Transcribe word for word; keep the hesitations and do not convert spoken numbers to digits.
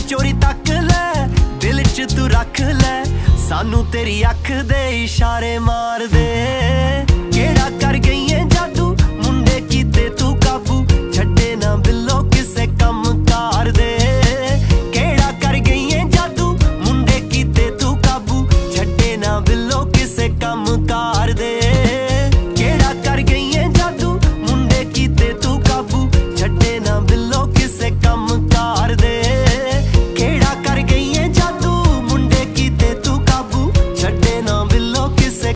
चोरी तक ले दिल च तू रख ले, सानू तेरी अख दे इशारे मार दे।